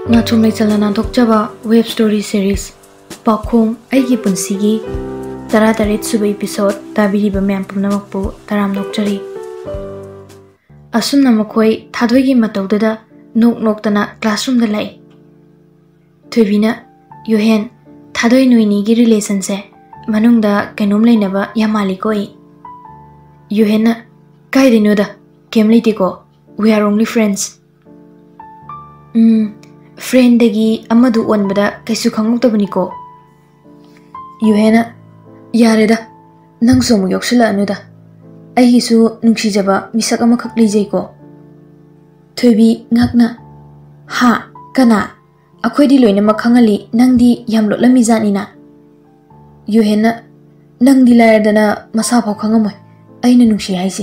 नाचुम लेचल नाथोक्चबा web story series पाखोंग अैगी पुंसीगी तरातरेत सुब एपिसोड ताबिरिबा मैम पुमनमकपु तराम नोक्चरी असुमना मखोय थादोयगी मतौददा नोक नोक्तना क्लासरूम दा लाई थुबिना योहेन थादोय नुइनीगी रिलेशन से मनुंगदा कैनोम लेनबा यामालिकोई योहेन कायदिनोदा केम लेतिको we are only friends friend दगी अमदु ओनबदा कैसु खंगतबनिको योहेना यारेदा नंग सोमु योक्सला अनुदा अहिसु नुक्सिजबा मिसक अमखक लिजैको थुबी ngakna हा कना अखोयदी लोइनमक खंगली नंगदी याम लोटलमी जानिना योहेना नंगदी लायरदना मसा फाव खंगमय अइना नुक्सि हाइसे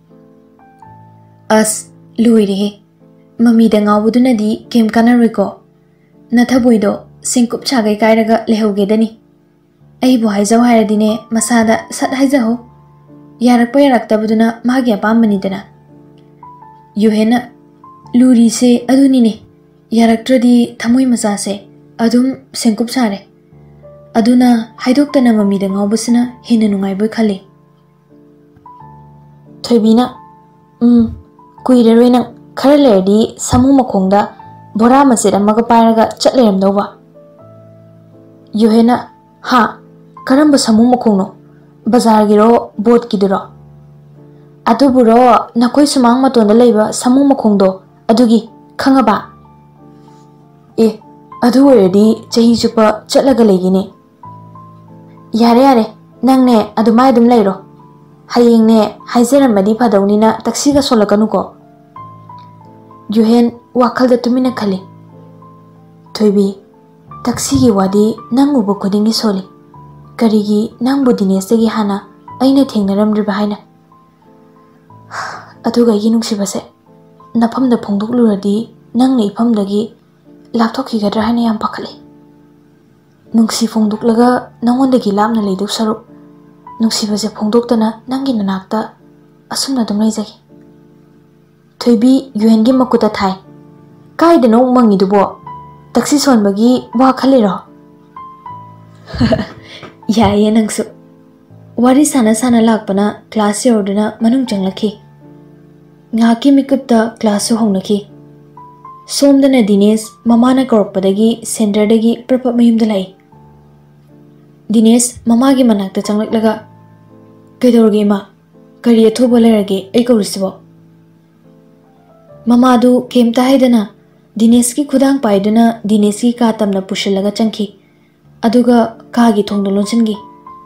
अस लोइरे मम्मी दंगावुदुनदी केम कानारोइको नथबोइदो सिंकुप छागै कायरगा लेहौगेदनी अइबो हाइजाव हायरदिने मसादा सत हाइजाहो यारकपा यारक्तबदुना मागी अपामबनिदना योहेना लुरीसे अदुनिने यारक्त्रदी थमोय मसासे अदुम सिंकुप सारे अदुना हाइदोक्तना मम्मी दंगावबसना हेना नुंगाइबो खले थोइबिना कुइरेरोय नंग खरा लेरदी समू मखोंगदा बोरा मसेद अमगा पायरगा चटलेरमदौबा योहेना हा करंब समू मखोंगनो बाजारगिरो बोटकिदुरो अदुबुरो नकोय सुमांग मतोंदा लेबा समू मखोंगदो अदुगी खंगबा ए अदु ओरेदी चही चुपा चटलगा लेगिने यारे यारे नंगने अदुमाय दुम लेरो हयेंगने हाइजरमबदी फदौनिना टैक्सीगा सोलकनुको योहेन वाखल तुमिना खले थोइबी टैक्सी की वादी नंग उब खुदिंगी सोली करीगी नंगबु दिनेशगी हाना अइना थेंगनरमद्रिबा हाइना अदुगा गी नुंसिबसे नफमदा फोंदोकलुरदी नंगने इफमदगी लाथोखिगद्रा हाइना याम पखले नुंसि फोंदोकलगा नंगोंदगी लामना लेदुक सरु नुंसिबसे फोंदोक्तना नंगी ननाक्ता असुमना दुम लेजगी थोइबी योहेनगी मकुता थाई कायदनो मंगिदुबो टैक्सी सोनबगी वा खलेरो याये नंगसु वारी साना साना लाकपना क्लास योरदना मनुंग चंगलखी ngaकी मिकुपता क्लास होंगनखी सोमदना दिनेश ममाना कौरपदगी सेंटरदगी प्रपप मयुमदा लाई दिनेश ममागी मनाक्ता चंगलक्लगा कैदोरगे मा करी अथोबा लेरगे ऐ कौरिसिबो ममादु केमता हाइदना दिनेश की खुदांग पाइदुना दिनेश की का तमना पुशलगा चंखी अदुगा कागी थोंदो लोंसनगी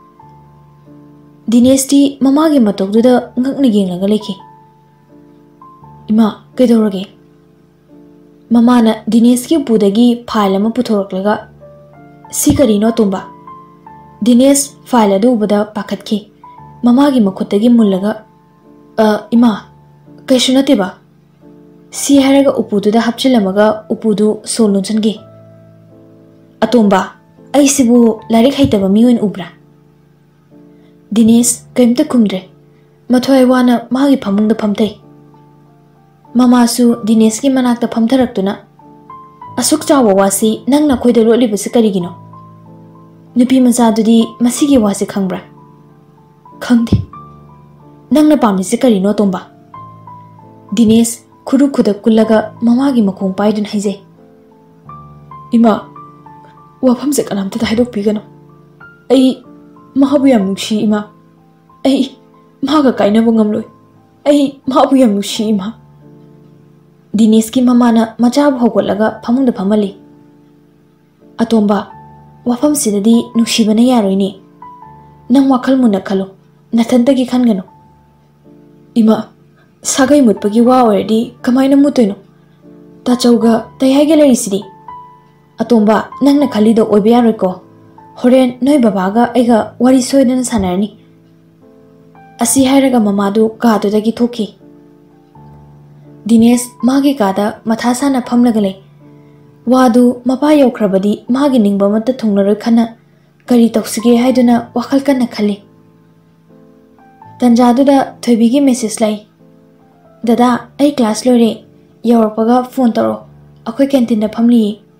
दिनेश ती ममागी मतोगदुदा ngakna yenglanga लेखी इमा कैदोरगे ममाना दिनेश की पुदगी फाइल अमा पुथोरक्लगा सी करिनो तुंबा दिनेश फाइल अदु उबदा पाखतखी ममागी मखुतगी मुल्लगा इमा कैसु नतेबा सी हारगा उपुदुदा हपचिलमगा उपुदु सोलोंसनगे अतोंबा ऐसिबु लारिक हैतबा मियोन उब्रा दिनेश कैमता खुमद्रे मथोय वाना मागी फमुंगदा फमथै ममासु दिनेश की मनाक्ता फमथरक्तुना असुक चावा वासी नंगना खोयदा लोलिबसे करिगिनो नुपी मजादुदी मसिगी वासे खंगब्रा खंगदे नंगना पामिसे करिनो तोंबा दिनेश खुरु खुद कुल्लगा ममागी मखोंग पाइदन हाइजे इमा वाफम से कनामता हाइदोक पिगनो ऐ महाबु याम नुक्सी इमा ऐ मागा काइनबो ngamloi ऐ महाबु याम नुक्सी इमा दिनेश की ममाना मचाब होगोलगा फमुंदा फमली अतोंबा वाफम सिददी नुक्सीबना यारोइने नंग वाखल मुना खलो नथंतगी खनगनो इमा सागै मुतपगी वा ओरदी कमाइना मुतोइनो ताचौगा तैहाइगे लेरिसिदी अतोंबा नंगना खलिदो ओइबे यारोइको होरेन नोय बाबागा एगा वारी सोयदन सानरनी असि हायरगा ममादु कादुदगी थोखी दिनेश मागी कादा मथासाना फमलगा ले वादु मपा यौख्रबदी मागी निंगबा मत थुंगनरोय खना करी तौसिगे हाइदुना वाखल कन्ना खली तंजादुदा थोइबिगी मेसेज लाई दादा ऐ क्लास लोरे यौरपगा फोन तरो अखोय कैंटीन फमली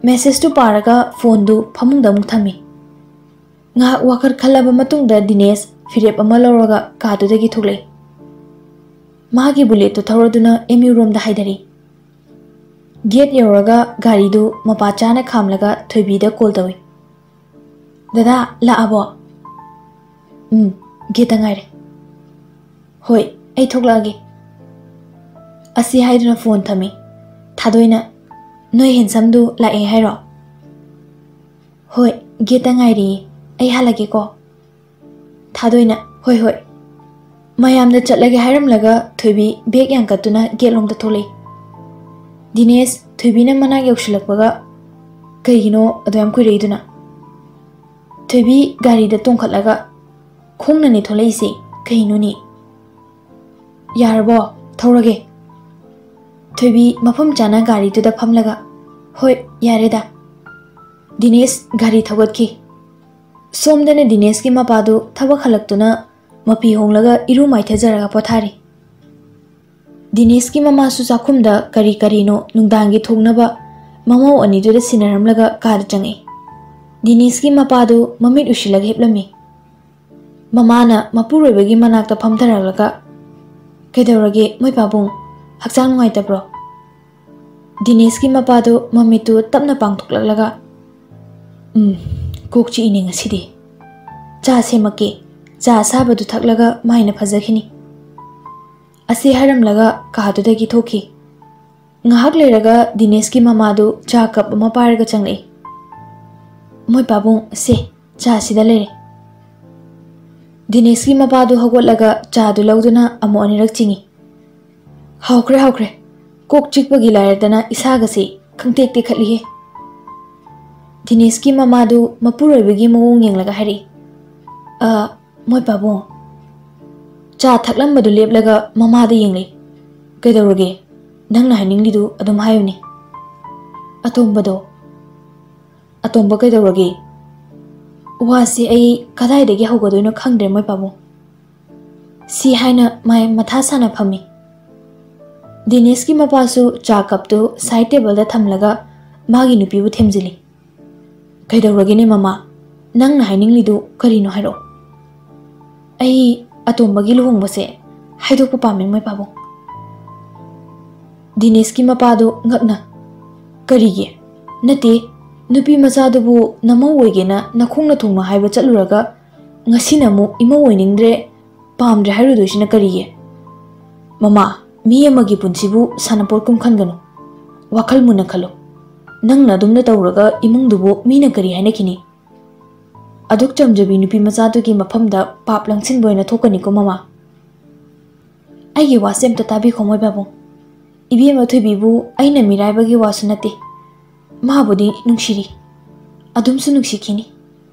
मेसेज तो पारगा फोन दु फमुंग दमुक थमी ngah wakar khalaba matung da Dinesh firep ama lawraga kaadu dagi thuklei magi bullet to thawraduna MU rom da haidari gate yoraga gari du mapa chana khamlaga thoibi da call tawi dada la abo gate ngaire hoi ai thoklagi asi haiduna phone thami thadoina noi hensam du la e hairo hoi gate ngairi ai halage ko thadoina hoi hoi mayam da chatlage hairam laga thoibi beg yang katuna gelong da tholei Dinesh thoibi na mana yokshilakpaga kaigino adam ku reiduna thoibi gari da tongkhatlaga khongna ni tholei se kaino ni yarbo thorage thoibi mafam chana gari tu da phamlaga hoi yare da Dinesh gari thogatki somdane Dinesh ki mapadu thaba khalaktuna mapi honglaga iru maithajaraga pothari Dinesh ki mama su chakhumda kari karino nungdangi thognaba mamau ani du da sinaramlaga kar changi Dinesh ki mapadu mamit ushilaga heplami mama na mapuroibagi manakta phamtharalaga kedawrage moi pabung hakchang ngai tabro Dinesh ki mapadu mamitu tapna pangthoklaga kokchi ini ngasidi cha semake cha sabadu thaklaga maina phajakhini asi haram laga kaadu dagi thoki ngahak leraga Dinesh ki mamadu cha cup ama paraga changlei moi babung se cha sida lere Dinesh ki mapadu hagotlaga cha du lauduna amo anirak chingi haukre kok chikpagi lairadana isaga se khangtek te khatlihe Dinesh ki mamadu mapuroibagi mawong yenglaga hari moi babung cha thaklambadu leplaga mamada yenglei kaidawrage nangna haninglidu adum hayuni atomba kaidawrage wasi ai kadai dagi hogadoino khangdre moi babung si haina mai matha sana phami Dinesh ki mapasu cha cup tu side table da thamlaga magi nupi bu themjili kaidawrage ne mama nangna haninglidu karino hairo ai atombagi luhongbase haidokpa pame moi babung Dinesh ki mapadu ngakna karige nate nupi machadubu namau oigena nakhongna thongna haiba chaluraga ngasina mu ima oiningdre pamdre hairudosina karige mama mi amagi punsibu sanapor kum khangano wakhal muna khalo nangna dumna tawraga imungdubu mina kari haina kini aduk chamjabi nupi machadu ki mafamda pap langsin boina thokani ko mama aigi wasem ta tabi khomoi babu ibi ma thoibibu aina mirai bagi wasunate mahabudi nungshiri adumsu nungshikini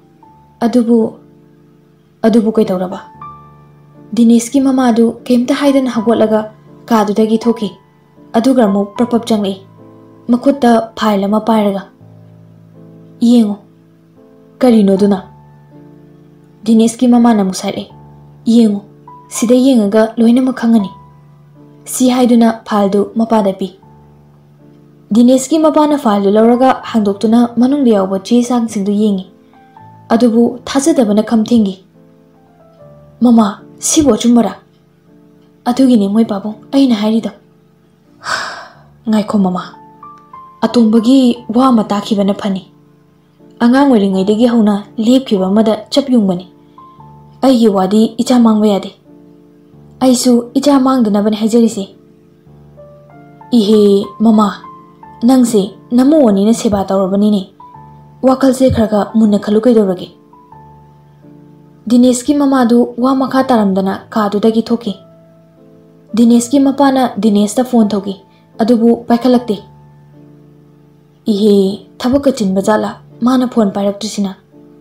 adubu kai tawraba Dinesh ki mama adu kemta haidan hagotlaga kaadu dagi thoki adugar mu prapap changlei makutta file ama pairaga yengo karino duna Dinesh ki mama na musare yengo sida yengaga loina makhangani si haiduna file du mapada pi Dinesh ki mapana file du lawraga hangdoktuna manung de yawa che sang sing du yengi adubu thajadabana khamthingi mama sibo chumara atugini moi babung aina hairido ngaikho mama atombagi wa mata khibana phani angang oringai degi hauna lepkhiba mada chapyungbani aigi wadi icha mangba yade aisu icha mangdana bani hajarisi ihe mama nangse namu ani na seba tawrabani ne wakal se khraga munna khalu kaidawrage Dinesh ki mama du wa makha taramdana kaadu dagi thoki Dinesh ki mapana Dinesh ta phone thoki adubu paikhalakte ihe thabak chinba jala mana phone pairaktisina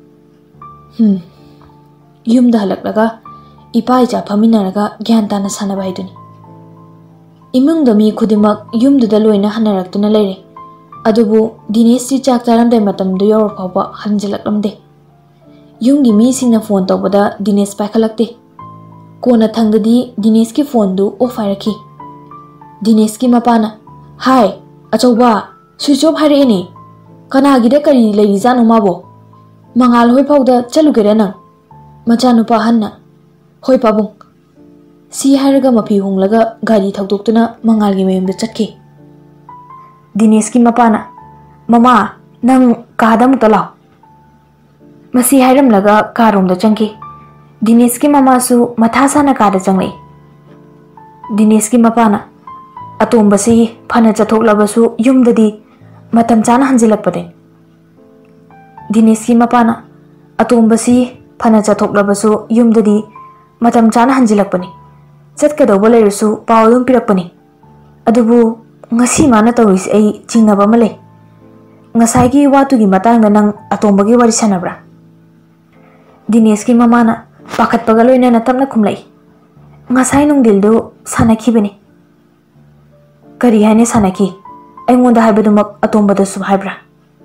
yumda halaklaga ipa icha phaminaraga gyan tana sanaba haiduni imungda mi khudimak yumduda loina hanaraktuna leire adubu Dinesh si chak charamdai matamdu yor phawba hanjalaklamde yumgi mi singna phone tawbada Dinesh paikhalakte kona thangdadi Dinesh ki phone du off hairaki Dinesh ki mapana hai achauba switch off haire ni Kanaagida kari lerizano mabo. Mangal hoi pauda chalugera nang. Machanupa hanna. Hoi pabung. Si haraga mapi honglaga gari thaudoktuna mangalgi mayumda chakki. Dinesh ki mapana. Mama, nang kahada mutalaw. Masi hairam laga karomda changki. Dinesh ki mama su mathasa na kada changlei. Dinesh ki mapana. Atombasi phana chathoklabasu yumdadi matam chana hanjilakpade. Dinesh ki mapana. Atombasi phana chathoklabasu yumdadi matam chana hanjilakpani. Chatkadauba leirasu pawdum pirakpani. Adubu ngasi mana tawis ai chingnaba ma lei. Ngasai gi watugi matangda nang atombagi wari sanabra. Dinesh ki mamana pakhatpaga loinana tapna khumlai. Ngasai nungdildu sanakhibani. Kari haine sanaki. Aingonda haibadumak atombada sub haibra.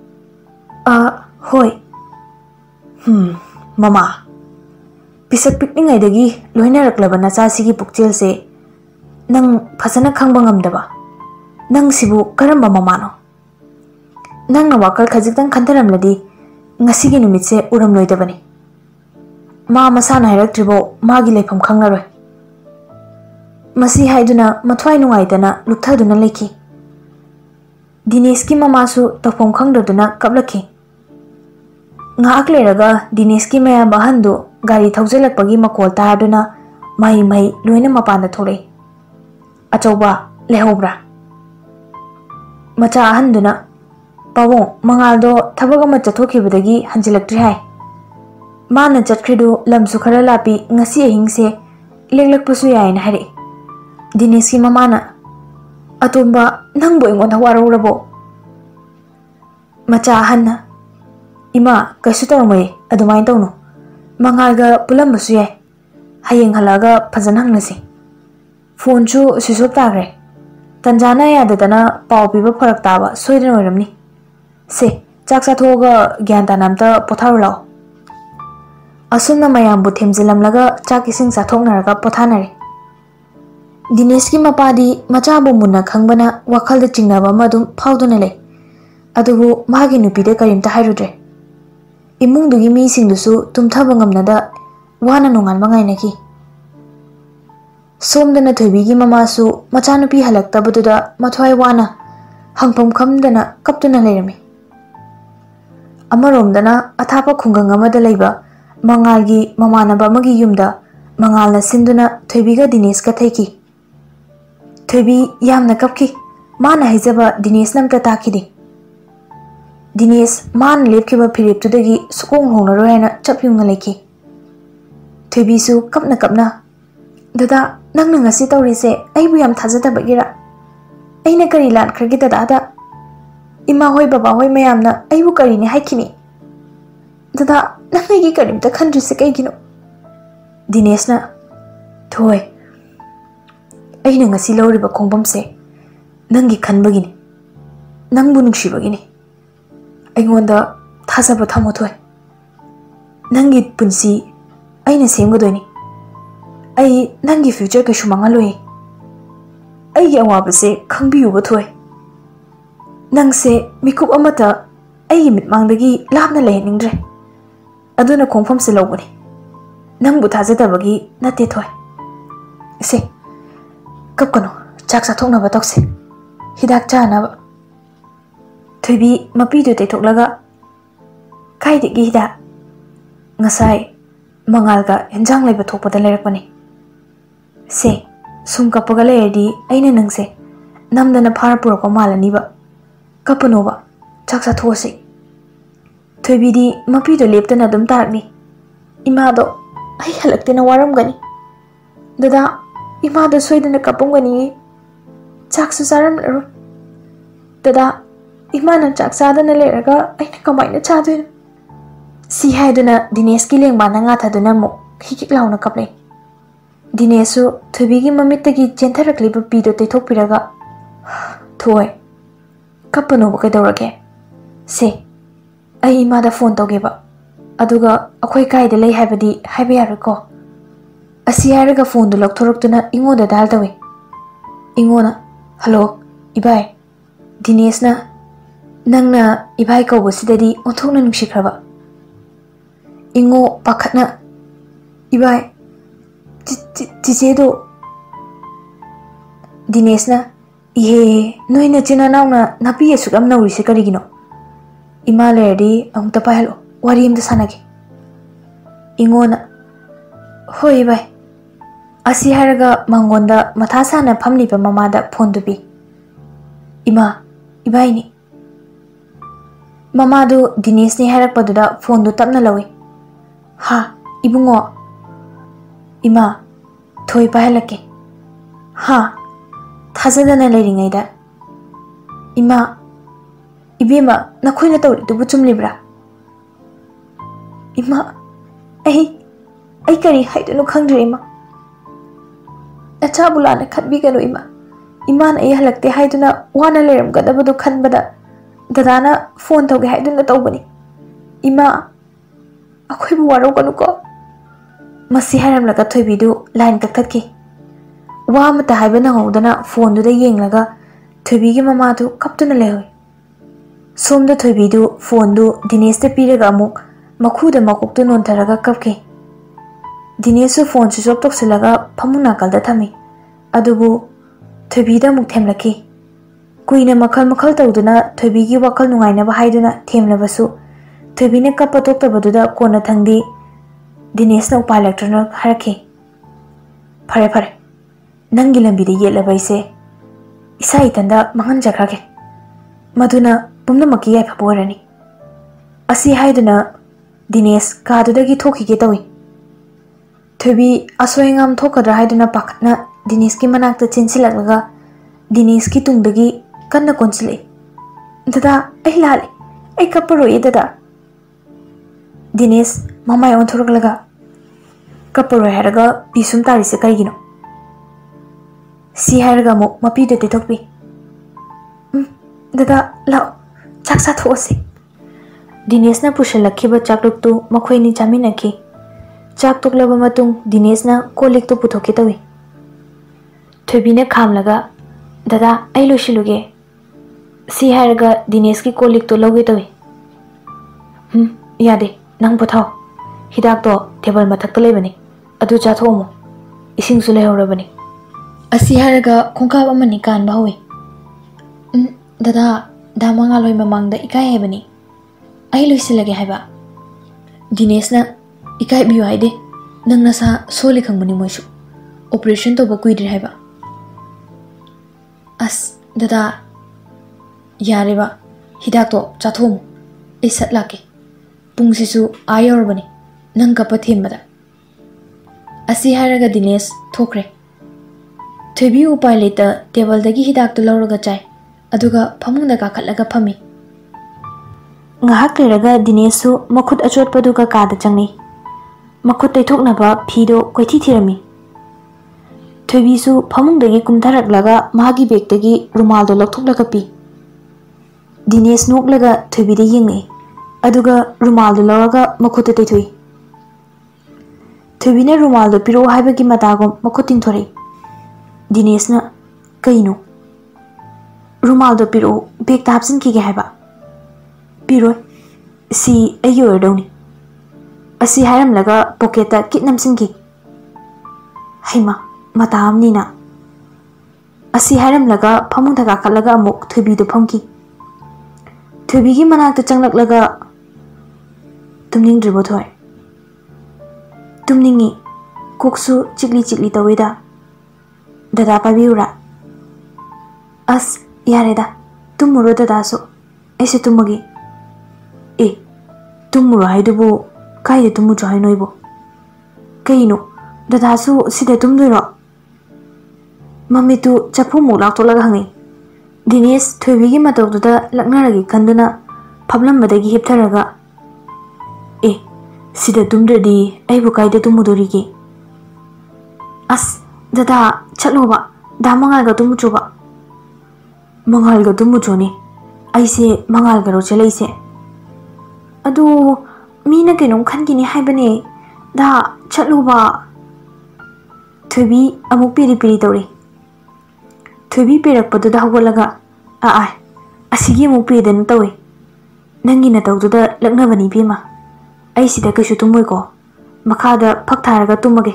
Hoi. Mama. Pisak pikningaidagi loinaraklaba nachasigi pukchelse nang phasana khangba ngamdaba. Nang sibu karamba mamano. Nang na wakal khajikdang khantaramladi ngasigi numitse uramloidabani. Ma masana hairatribo magi leifam khanglaroi. Masi haiduna mathwai nungaidana lukthaduna leiki. Dinesh ki mamasu tawpam khangdaduna kaplaki. Ngahak leiraga Dinesh ki maya bahandu gari thaujalakpagi makol taaduna mai loina mapanda thorei. Achauba lehobra. Macha ahanduna pawong mangaldo thabagama chathokibadagi hanjilaktri hai. Mana chatkridu lamsu khara lapi ngasi ahingse leglakpasu yaina hari. Dinesh ki mamana atomba nangbo ingonda warurabo. Macha ahanna ima kaisu tawmai adumain tawno. Mangalga pulambasu yai. Hayeng halaga phajana hangnasi. Phone chu switch off tagre. Tanjana yadadana paw piba pharak taba soidan oiramni. Se chak chathoga gyan tanamta potharu lao. Asumna mayambu themjilamlaga chak ising chathoknaraga pothanari. Dinesh ki mapadi machabu munna khangbana wakhalda chingnaba madum phauduna lei. Adubu magi nupide karimta hairudre. Imungdugi mi singdusu tumthaba ngamnada wana nongal mangainaki. Somdana thoibigi mamasu machanupi halaktabaduda mathwai wana hangpam khamdana kaptuna leirami. Amaromdana athapa khungang amada leiba mangalgi mamanaba amagi yumda mangalna sinduna thoibiga Dinesh ka thaiki. Thoibi yamna kapki mana haijaba Dinesh namta takidi. Dinesh man lepkiba phiriptudagi sukong hongnaroi haina chapyungna leiki. Thoibisu kapna dada nangna ngasi tawrise aibu yam thajadabagira. Aina kari lankragi dada ima hoi baba hoi mayamna aibu karini haikini. Dada nangaigi karimta khandrise kaigino. Dineshna thoi aina ngasi lawriba khongbamse nangi khanbagini. Nangbu nungshibagini. Aingonda thajaba thamo thoi. Nangi punsi aina semgadoini. Ai nangi future ka shumangaloi. Ai gi awabase khangbiyuba thoi. Nangse mikup amata ai mitmangdagi lapna lehningdre. Aduna khongpham se lobani. Nangbu thajadabagi nate thoi. Se kapkano chak chathoknaba tokse. Hidak chanaba. Thoibi mapidu teithoklaga kaidigi hida. Ngasai mangalga enjang leiba thokpada leirakpani. Se sum kapaga leirdi aina nangse namdana phara purako malaniba. Kapanoba chak chathose. Thoibidi mapidu leptana adum tarakni. Imado ai halaktena waramgani. Dada imado soidana kapamgani. Chaksu charamlaro. Dada imana chak chadana leiraga aina kamaina chadoina. Si haiduna Dinesh ki lengbana ngathaduna mo hikik launa kaplei. Dineshu Thoibigi mamittagi chentharakliba pido teithokpiraga thoi kapanoba kaidorage se ai imada phone togeba aduga akhoi kaida lei haibadi haiba yariko asi haraga phone du lokthoroktuna ingoda dal tawi ingona hello ibai Dineshna नंगना इबाई कौबसिददी ओंथोकना नुंसिख्रबा इंगो पाखतना इबाई चिचेदो दिनेशना इहे नोई नचिना नाउना नापी असुकम नौरिसे करिगिनो इमा लेरदी अमुक्ता पाहलो वारी अमता सानागे इंगोना होई bye असी हारगा मंगोंदा मथा साना फमलिबा ममादा phone दुबी इमा इबाईनी ममादो दिनेश ने हारकपदुदा फोन दो तपना लवे हा इबुंगो इमा थोई पाहलके हा थाजदना लेरिङैदा इमा इबेमा नखोइना तौरिदुबु चुमलिब्रा इमा ऐ करी हाइदुनु खंद्रे इमा अच्छा बुलाने खतबिगनो इमा इमान ऐ हलक्ते हाइदुना वाना लेरमगदबदु खनबदा दादाना फोन तौगे हाइदुना तौबनी इमा अखोइबु वारोगनुको मसी हारमलगा थोइबिदु लाइन कक्थतकी वा मता हाइबा नंगौदना फोन दुदा येंगलगा थोइबिगी ममादु कप्तुना लेहोय सोमदा थोइबिदु फोन दु दिनेशते पीरगा अमुक मखुदा मकोक्तु नोंथरगा कपके दिनेशु फोन स्विच ऑफ तौसलगा फमु नाकलदा थमी अदुबु थोइबिदा मुक थेमलकी कुइना मखल मखल तौदुना थोइबिगी वखल नुंगाइनबा हाइदुना थेमलबसु थोइबिने कप्पा तोक्तबदुदा कोना थंगदी दिनेशना उपाय लेक्ट्रना हारके फरे फरे नंगी लंबीदे येलबैसे इसा इतंदा मंगन जखरागे मधुना पुम्नमकी याइफबोरनी असी हाइदुना दिनेश कादुदगी थोखिगे तवी थोइबी असोयंगाम थोकद्रा हाइदुना पाखना दिनेश की मनाक्ता चिनसिलगलगा दिनेश की तुंगदगी कन्ना कोनसिले दादा ऐ लाले ऐ कप्परोये दादा दिनेश ममाय ओंथोरगलगा कप्परोय हारगा पिसुम तारिसे करिगिनो सी हारगा मो मपीदे तेथोकपी दादा लाओ चाक साथोसे दिनेशना पुशलखिबा चाकलुकतु मखोइनी चामिनखि चाक तोकलबा मतुंग दिनेशना कोलिकतु पुथोके तवी थोइबिने खामलगा दादा ऐ लोसिलुगे सी हारगा दिनेश की कोलिकतु लौगे तवी यादे नंग पुथाओ हिदाक तो टेबल मथक्ता लेबनी अदु चाथोमो इसिंगसु लेहौरबनी असी हारगा खोंकाब अमनि कानबा होई दादा दामंगालोय ममांगदा इकाय हेबनी आई लोइसिलगे हाइबा दिनेशना इकाय बियो हाइदे नंग नसा सोले खंगबनी मोइसु ऑपरेशन तो बकुइद्रे हाइबा अस दादा यारेबा हिदाक तो चाथोमो ए सतलाके पुंगसिसु आयोरबनी नंग कप थेमबदा असी हारगा दिनेश थोखरे थोइबी उपाय लेता टेबलदगी हिदाक तो लौरगा चाय अदुगा फमुंगदा काखतलगा फमी ngahak leraga dinesu makhut achotpaduga kada changni makhut teithoknaba phido koithi thirami thoibisu phamungdagi kumtharaklaga magi begdagi rumal do lokthoklaga pi dinesh noklaga thoibide yengi aduga rumal do loraga makhut teithoi thoibine rumal do piro haibagi matagom makhut tingthori dinesh na kaino rumal do piro beg ta hapsin ki ge haiba piro si ayo doni asi haram laga pocketa kitnam singi haima mata amni na asi haram laga phamung daga khalaga amuk thubi do phamki thubi gi manak ta changlak laga tumning dribo thoi tumningi koksu chikli chikli taweda dada pabiura as yareda tumuro dada so aise tumagi ए तुमुरो हाइदुबो काइदे तुमुजो हाइनोइबो कइनो दादासु सिदे तुमदुरो मम्मीतु चफुमु लाक्तोलगा हंगी दिनेश थोइबिगी मतौदुदा लक्नारगी खंदुना फबलमबदगी हिपथरगा ए सिदे तुमदुदी आइबु काइदे तुमुदोरिगे अस दादा चलोबा दामंगालगा तुमुचोबा मंगालगा तुमुचोने आइसे मंगालगा रो चलैसे अदु मीना केनोम खनगिनी हाइबने दा चलुबा थोइबी अमुक पिरी पिरी तौरे थोइबी पेरकपदुदा हगोलगा आ ꯑꯁꯤꯒꯤ ꯑꯃꯨꯛ ꯄꯦꯗꯅ ꯇꯧꯏ ꯅꯪꯒꯤ ꯅꯇꯧꯗꯨꯗ ꯂꯛꯅꯕꯅꯤ ꯏꯕꯦꯝꯃ ꯑꯩ ꯁꯤꯗ ꯀꯩꯁꯨ ꯇꯨꯝꯃꯣꯏꯀꯣ ꯃꯈꯥꯗ ꯐꯛ ꯊꯥꯔꯒ ꯇꯨꯝꯃꯒꯦ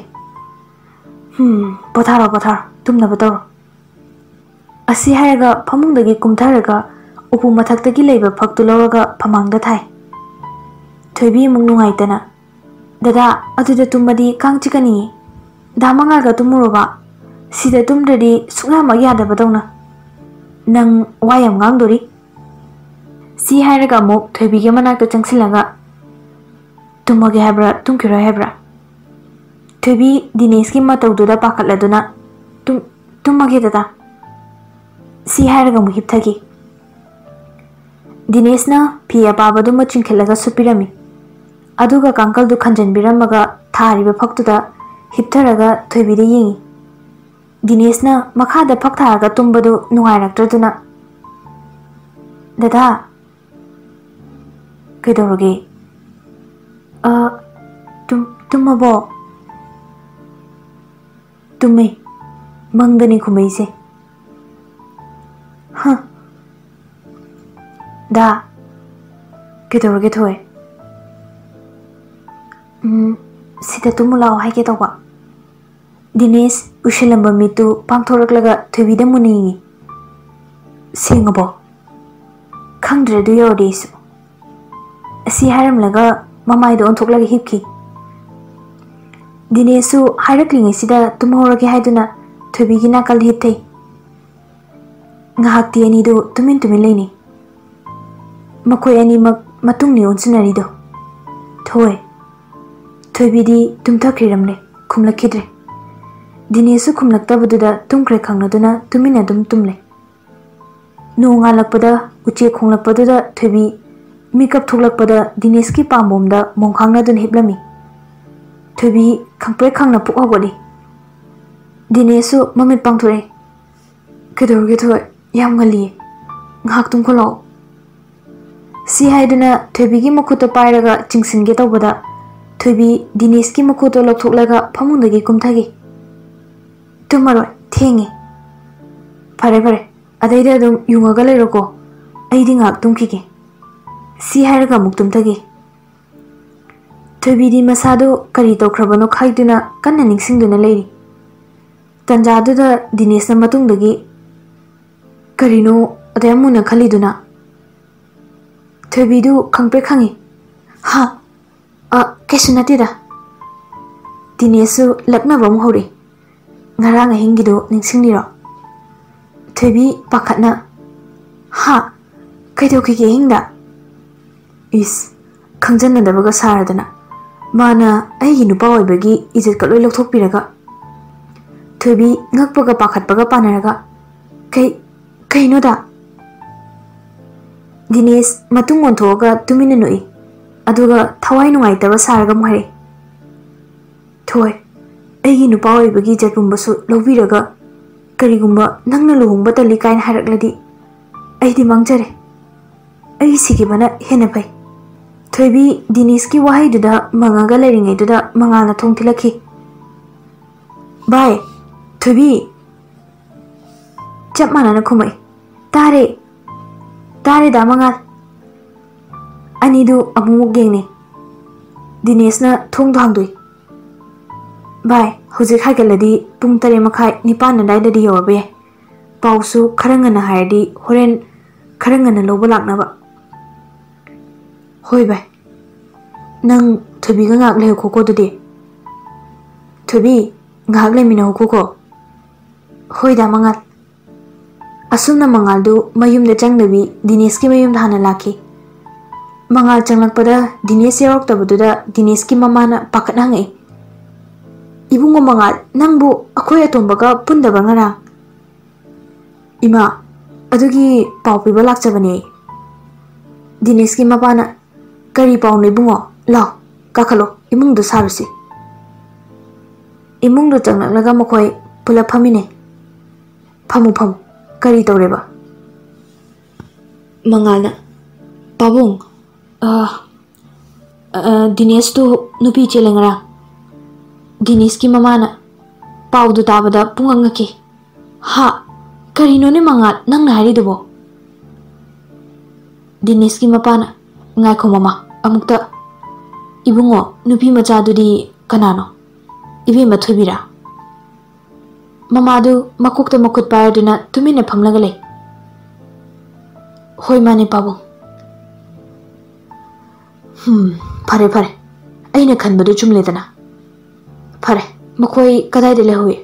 ꯄꯣꯊꯥꯔꯣ ꯄꯣꯊꯥꯔꯣ ꯇꯨꯝꯅꯕ ꯇꯧꯔꯣ ꯑꯁꯤ ꯍꯥꯏꯔꯒ ꯐꯃꯨꯡꯗꯒꯤ ꯀꯨꯝꯊꯔꯒ ꯎꯄꯨ ꯃꯊꯛꯇꯒꯤ ꯂꯩꯕ ꯐꯛꯇꯨ ꯂꯧꯔꯒ ꯐꯃꯥꯡꯗ ꯊꯥꯏ ꯊꯣꯏꯕꯤ ꯑꯃꯨꯛ ꯅꯨꯡꯉꯥꯏꯇꯅ ꯗꯗꯥ ꯑꯗꯨꯗ ꯇꯨꯝꯃꯗꯤ ꯀꯥꯡ ꯆꯤꯛꯀꯅꯤ ꯗꯥ ꯃꯉꯥꯜꯒ ꯇꯨꯝꯃꯨꯔꯣꯕ ꯁꯤꯗ ꯇꯨꯝꯗ꯭ꯔꯗꯤ ꯁꯨꯛꯌꯥꯃꯛ ꯌꯥꯗꯕꯗꯧꯅ ꯅꯪ ꯋꯥ ꯌꯥꯝ ꯉꯥꯡꯗꯣꯔꯤ ꯁꯤ ꯍꯥꯏꯔꯒ ꯑꯃꯨꯛ ꯊꯣꯏꯕꯤꯒꯤ ꯃꯅꯥꯛꯇ ꯆꯪꯁꯤꯜꯂꯒ ꯇꯨꯝꯃꯒꯦ ꯍꯥꯏꯕ꯭ꯔꯥ ꯇꯨꯝꯈꯤꯔꯣꯏ ꯍꯥꯏꯕ꯭ꯔꯥ ꯊꯣꯏꯕꯤ ꯗꯤꯅꯦꯁꯀꯤ ꯃꯇꯧꯗꯨꯗ ꯄꯥꯈꯠꯂꯗꯨꯅ ꯇꯨꯝꯃꯒꯦ ꯗꯗꯥ ꯁꯤ ꯍꯥꯏꯔꯒ ꯑꯃꯨꯛ ꯍꯤꯞꯊꯈꯤ ꯗꯤꯅꯦꯁꯅ ꯐꯤ ꯑꯄꯥꯕꯗꯨꯃ ꯆꯤꯡꯈꯠꯂꯒ ꯁꯨꯞꯄꯤꯔꯝꯃꯤ ꯑꯗꯨꯒ ꯀꯥꯡꯀꯜꯗꯨ ꯈꯟꯖꯟꯕꯤꯔꯝꯃꯒ ꯊꯥꯔꯤꯕ ꯐꯛꯇꯨꯗ ꯍꯤꯞꯊꯔꯒ ꯊꯣꯏꯕꯤꯗ ꯌꯦꯡꯉꯤ ꯗꯤꯅꯦꯁꯅ ꯃꯈꯥꯗ ꯐꯛ ꯊꯥꯔꯒ ꯇꯨꯝꯕꯗꯨ ꯅꯨꯡꯉꯥꯏꯔꯛꯇ꯭ꯔꯗꯨꯅ ꯗꯗꯥ ꯀꯩꯗꯧꯔꯒꯦ ꯇꯨꯝꯃꯕꯣ ꯇꯨꯝꯃꯦ ꯃꯪꯗꯅꯤ ꯈꯨꯝꯃꯩꯁꯦ ꯗꯥ ꯀꯩꯗꯧꯔꯒꯦ ꯊꯣꯏ ꯁꯤꯗ ꯇꯨꯝꯃꯨ ꯂꯥꯛꯑꯣ ꯍꯥꯏꯒꯦ ꯇꯧꯕ ꯗꯤꯅꯦꯁ ꯎꯏꯁꯤꯜꯂꯝꯕ ꯃꯤꯠꯇꯨ ꯄꯥꯡꯊꯣꯔꯛꯂꯒ ꯊꯣꯏꯕꯤꯗ ꯃꯨꯟꯅ ꯌꯦꯡꯉꯤ ꯁꯦꯡꯉꯕꯣ ꯈꯪꯗ꯭ꯔꯦ ꯑꯗꯨ ꯌꯧꯔꯗꯤ ꯑꯩꯁꯨ ꯑꯁꯤ ꯍꯥꯏꯔꯝꯂꯒ ꯃꯃꯥꯏꯗ ꯑꯣꯟꯊꯣꯛꯂꯒ ꯍꯤꯞꯈꯤ ꯗꯤꯅꯦꯁꯁꯨ ꯍꯥꯏꯔꯛꯂꯤꯉꯩꯁꯤꯗ ꯇꯨꯝꯍꯧꯔꯒꯦ ꯍꯥꯏꯗꯨꯅ ꯊꯣꯏꯕꯤꯒꯤ ꯅꯥꯀꯜꯗ ꯍꯤꯞꯊꯩ ꯉꯥꯏꯍꯥꯛꯇꯤ ꯑꯅꯤꯗꯨ ꯇꯨꯃꯤꯟ ꯇꯨꯃꯤꯟ ꯂꯩꯅꯩ ꯃꯈꯣꯏ ꯑꯅꯤꯃꯛ ꯃꯇꯨꯡꯅꯤ ꯑꯣꯟꯁꯤꯟꯅꯔꯤꯗꯣ ꯊꯣꯏꯕꯤꯗꯤ ꯇꯨꯝꯊꯈ꯭ꯔꯤꯔꯝꯂꯦ ꯈꯨꯝꯂꯛꯈꯤꯗ꯭ꯔꯦ ꯗꯤꯅꯦꯁꯁꯨ ꯈꯨꯝꯂꯛꯇꯕꯗꯨꯗ ꯇꯨꯝꯈ꯭ꯔꯦ ꯈꯪꯂꯗꯨꯅ ꯇꯨꯃꯤꯟꯅ ꯑꯗꯨꯝ ꯇꯨꯝꯂꯦ ꯅꯣꯡ ꯉꯥꯜꯂꯛꯄꯗ ꯎꯆꯦꯛ ꯈꯣꯡꯂꯛꯄꯗꯨꯗ ꯊꯣꯏꯕꯤ ꯃꯤꯀꯞ ꯊꯣꯛꯂꯛꯄꯗ ꯗꯤꯅꯦꯁꯀꯤ ꯄꯥꯝꯕꯣꯝꯗ ꯃꯣꯡꯈꯥꯡꯅꯗꯨꯅ ꯍꯤꯞꯂꯝꯃꯤ ꯊꯣꯏꯕꯤ ꯈꯪꯄ꯭ꯔꯦꯛ ꯈꯪꯅ ꯄꯨꯛ ꯍꯧꯒꯠꯂꯤ ꯗꯤꯅꯦꯁꯁꯨ ꯃꯃꯤꯠ ꯄꯥꯡꯊꯣꯛꯑꯦ ꯀꯩꯗꯧꯔꯒꯦ ꯊꯣꯏ ꯌꯥꯝ ꯉꯜꯂꯤꯌꯦ ꯉꯥꯏꯍꯥꯛ ꯇꯨꯝꯈꯠꯂꯛꯑꯣ ꯁꯤ ꯍꯥꯏꯗꯨꯅ ꯊꯣꯏꯕꯤꯒꯤ ꯃꯈꯨꯠꯇꯣ ꯄꯥꯏꯔꯒ ꯆꯤꯡꯁꯤꯟꯒꯦ ꯇꯧꯕꯗ ꯊꯣꯏꯕꯤ ꯗꯤꯅꯦꯁꯀꯤ ꯃꯈꯨꯠꯇꯣ ꯂꯧꯊꯣꯛꯂꯒ ꯐꯃꯨꯡꯗꯒꯤ ꯀꯨꯝꯊꯈꯤ ꯇꯨꯝꯃꯔꯣꯏ ꯊꯦꯡꯉꯦ ꯐꯔꯦ ꯑꯗꯩꯗ ꯑꯗꯨꯝ ꯌꯨꯡꯉꯒ ꯂꯩꯔꯣꯀꯣ ꯑꯩꯗꯤ ꯉꯥꯏꯍꯥꯛ ꯇꯨꯝꯈꯤꯒꯦ ꯁꯤ ꯍꯥꯏꯔꯒ ꯑꯃꯨꯛ ꯇꯨꯝꯊꯈꯤ ꯊꯣꯏꯕꯤꯗꯤ ꯃꯁꯥꯗꯨ ꯀꯔꯤ ꯇꯧꯈ꯭ꯔꯕꯅꯣ ꯈꯥꯏꯗꯨꯅ ꯀꯟꯅ ꯅꯤꯡꯁꯤꯡꯗꯨꯅ ꯂꯩꯔꯤ ꯇꯟꯖꯥꯗꯨꯗ ꯗꯤꯅꯦꯁꯅ ꯃꯇꯨꯡꯗꯒꯤ ꯀꯔꯤꯅꯣ ꯑꯗꯌꯥꯝ ꯃꯨꯟꯅ ꯈꯜꯂꯤꯗꯨꯅ ꯊꯣꯏꯕꯤꯗꯨ ꯈꯪꯄ꯭ꯔꯦꯛ ꯈꯪꯉꯤ ꯀꯩꯁꯨ ꯅꯠꯇꯦꯗ ꯗꯤꯅꯦꯁꯁꯨ ꯂꯛꯅꯕ ꯑꯃꯨꯛ ꯍꯧꯔꯛꯏ ꯉꯔꯥꯡ ꯑꯍꯤꯡꯒꯤꯗꯣ ꯅꯤꯡꯁꯤꯡꯂꯤꯔꯣ ꯊꯣꯏꯕꯤ ꯄꯥꯈꯠꯅ ꯀꯩꯗꯧꯈꯤꯒꯦ ꯑꯍꯤꯡꯗ ꯏꯁ ꯈꯪꯖꯟꯅꯗꯕꯒ ꯁꯥꯔꯗꯅ ꯃꯥꯅ ꯑꯩꯒꯤ ꯅꯨꯄꯥ ꯑꯣꯏꯕꯒꯤ ꯏꯖꯠꯀ ꯂꯣꯏ ꯂꯧꯊꯣꯛꯄꯤꯔꯒ ꯊꯣꯏꯕꯤ ꯉꯛꯄꯒ ꯄꯥꯈꯠꯄꯒ ꯄꯥꯅꯔꯒ ꯀꯩꯅꯣꯗ ꯗꯤꯅꯦꯁ ꯃꯇꯨꯡ ꯑꯣꯟꯊꯣꯛꯑꯒ ꯇꯨꯃꯤꯟꯅ ꯅꯣꯛꯏ ꯑꯗꯨꯒ ꯊꯋꯥꯏ ꯅꯨꯡꯉꯥꯏꯇꯕ ꯁꯥꯔꯒ ꯑꯃꯨꯛ ꯍꯥꯏꯔꯛꯏ ꯊꯣꯏ ꯑꯩꯒꯤ ꯅꯨꯄꯥ ꯑꯣꯏꯕꯒꯤ ꯏꯖꯠꯄꯨꯝꯕꯁꯨ ꯂꯧꯕꯤꯔꯒ ꯀꯔꯤꯒꯨꯝꯕ ꯅꯪꯅ ꯂꯨꯍꯣꯡꯕ ꯇꯜꯂꯤ ꯀꯥꯏꯅ ꯍꯥꯏꯔꯛꯂꯗꯤ ꯑꯩꯗꯤ ꯃꯥꯡꯖꯔꯦ ꯑꯩ ꯁꯤꯈꯤꯕꯅ ꯍꯦꯟꯅ ꯐꯩ ꯊꯣꯏꯕꯤ ꯗꯤꯅꯦꯁꯀꯤ ꯋꯥꯍꯩꯗꯨꯗ ꯃꯪꯉꯒ ꯂꯩꯔꯤꯉꯩꯗꯨꯗ ꯃꯉꯥꯜꯅ ꯊꯣꯡ ꯊꯤꯜꯂꯛꯈꯤ ꯚꯥꯏ ꯊꯣꯏꯕꯤ ꯆꯞ ꯃꯥꯟꯅꯅ ꯈꯨꯝꯃꯛꯏ ꯇꯥꯔꯦ ꯗꯥ ꯃꯉꯥꯜ ꯑꯅꯤꯗꯨ ꯑꯃꯨꯛ ꯌꯦꯡꯅꯩ ꯗꯤꯅꯦꯁꯅ ꯊꯣꯡꯗꯣ ꯍꯥꯡꯗꯣꯛꯏ ꯚꯥꯏ ꯍꯧꯖꯤꯛ ꯍꯥꯏꯒꯠꯂꯗꯤ ꯄꯨꯡ 8:30 9 ꯑꯗꯥꯏꯗꯗꯤ ꯌꯧꯔꯕ ꯌꯥꯏ ꯄꯥꯎꯁꯨ ꯈꯔ ꯉꯟꯅ ꯍꯥꯏꯔꯗꯤ ꯍꯣꯔꯦꯟ ꯈꯔ ꯉꯟꯅ ꯂꯧꯕ ꯂꯥꯛꯅꯕ ꯍꯣꯏ ꯚꯥꯏ ꯅꯪ ꯊꯣꯏꯕꯤꯒ ꯉꯥꯏꯍꯥꯛ ꯂꯩꯍꯧꯈꯣꯀꯣ ꯑꯗꯨꯗꯤ ꯊꯣꯏꯕꯤ ꯉꯥꯏꯍꯥꯛ ꯂꯩꯃꯤꯟꯅꯧꯈꯣꯀꯣ ꯍꯣꯏ ꯗꯥ ꯃꯉꯥꯜ ꯑꯁꯨꯝꯅ ꯃꯉꯥꯜꯗꯨ ꯃꯌꯨꯝꯗ ꯆꯪꯗꯕꯤ ꯗꯤꯅꯦꯁꯀꯤ ꯃꯌꯨꯝꯗ ꯍꯥꯟꯅ ꯂꯥꯛꯈꯤ ꯃꯉꯥꯜ ꯆꯪꯂꯛꯄꯗ ꯗꯤꯅꯦꯁ ꯌꯥꯎꯔꯛꯇꯕꯗꯨꯗ ꯗꯤꯅꯦꯁꯀꯤ ꯃꯃꯥꯅ ꯄꯥꯈꯠ ꯍꯪꯉꯛꯏ 이bungo mga nangbu akoy atombaga pundaba ngara ima adugi pau piba lakchabani Dinesh ki mapana kari pau ni bungo law kakalo imung do sarusi imung do changnaknaga makoy pula phamine phamu kari tawreba mangalna pabung Dinesh tu nupi chelengara Dinesh ki mamana pau du tabada pungangaki ha karino ne mangal nang na hari dubo Dinesh ki mapana ngai kho mama amukta ibungo nupi macha dudi kanano ibe mathubira mama du makukta makut par duna tumina phamlaga le hoi mane pabu phare phare aina khanbadu chumle dana phare makhoi kadai de le hoye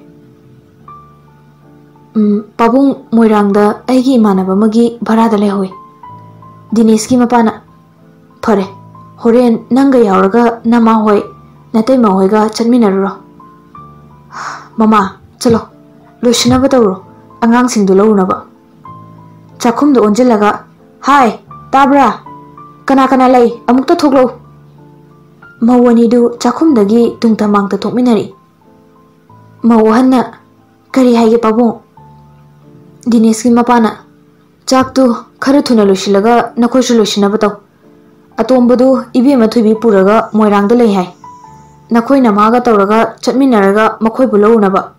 pabung moirang da aigi manaba magi bhara da le hoye Dinesh ki mapana phare horen nanga yauraga nama hoi natai ma hoiga chatminaruro mama chalo loishna batawro angang singdu launaba chakhum do onjelaga hai tabra kana kana lay amukta thoklo mawani du chakhum dagi tungtamang ta thokminari mawahanna kari haige pabung Dinesh ki mapana chak tu khara thuna loishilaga nakhoi su loishna bataw atombadu ibe mathubi puraga moirang da lei hai nakhoi na maga tawraga chatminaraga makhoi bulawunaba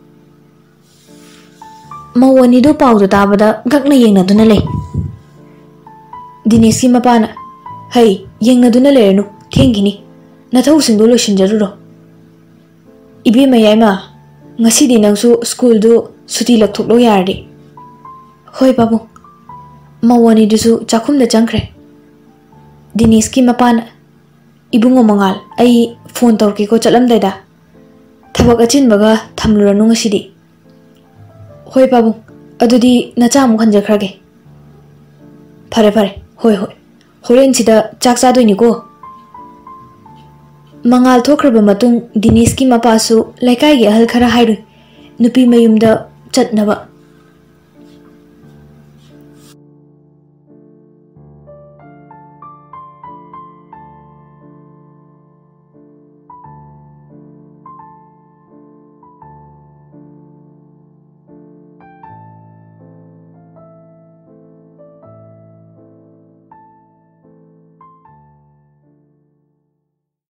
mawani do pawdu tabada gakna yengna duna lei Dinesh ki mapana hai yengna duna lernu thengini nathau singdo loishinjaruro ibe mayai ngasi di nangsu school du suti lakthoklo yardi hoi babu mawani dusu chakhum da changkre Dinesh ki mapana ibungo mangal ai phone tawki ko chalam daida thabak achin baga thamluranu ngasidi hoi babu adudi nacha mu khanjakrage phare phare hoi hoi horen sida chak cha doini ko mangal thokraba matung Dinesh ki mapasu laikai gi ahal khara hairu nupi mayumda chatnaba